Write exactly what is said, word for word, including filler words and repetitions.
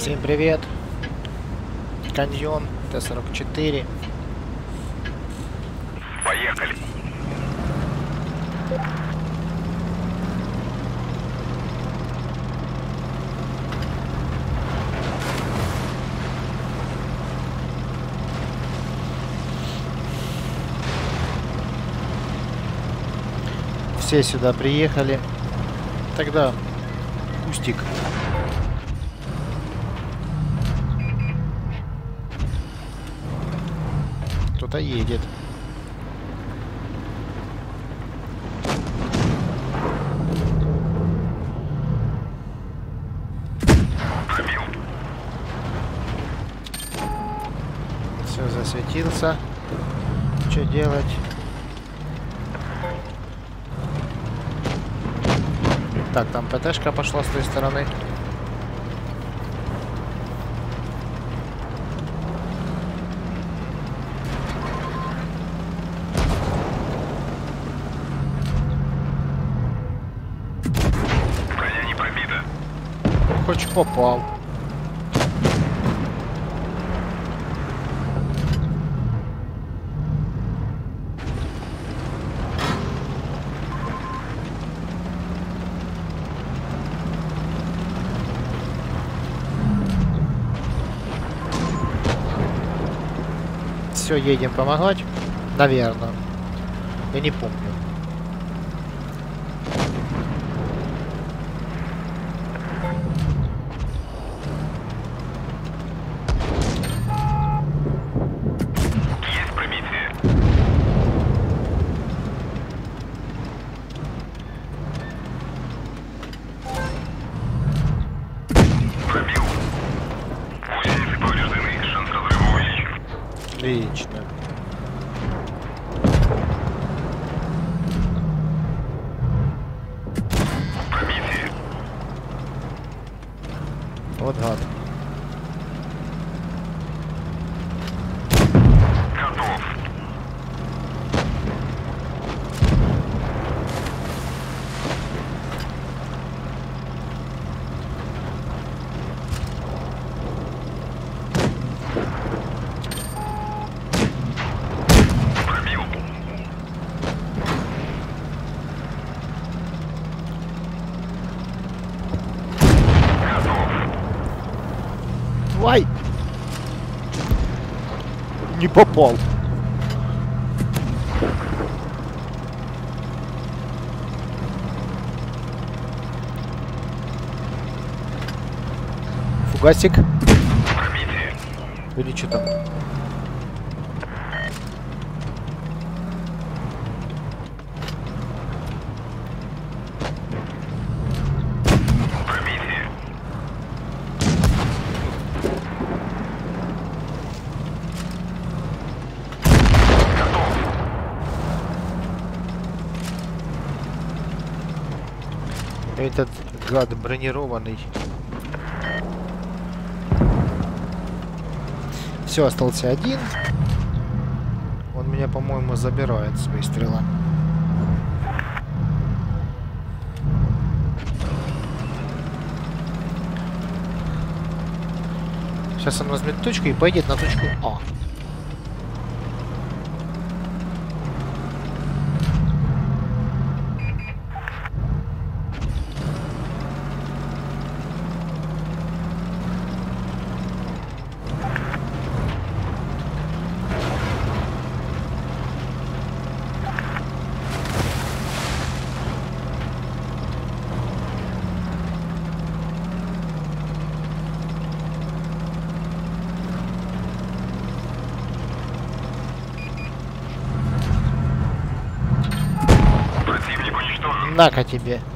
Всем привет. Каньон Т сорок четыре. Поехали. Все сюда приехали. Тогда кустик. Кто-то едет. Все, засветился. Что делать? Так, там ПТшка пошла с той стороны. Броня не пробита. Хоть попал. Все, едем помогать. Наверное. Я не помню. Есть пробитие. Пробил. Гусеницы повреждены. Шанс разрыва увеличен. Отлично. Пробитие. Вот гад. Готов. Пробил. Готов. Вай! Не попал. Фугасик. Пробитие. Или что там? Пробитие. Готов. Этот гад бронированный. Все, остался один. Он меня, по-моему, забирает с выстрела. Сейчас он возьмет точку и пойдет на точку А. Противник уничтожен. На-ка тебе.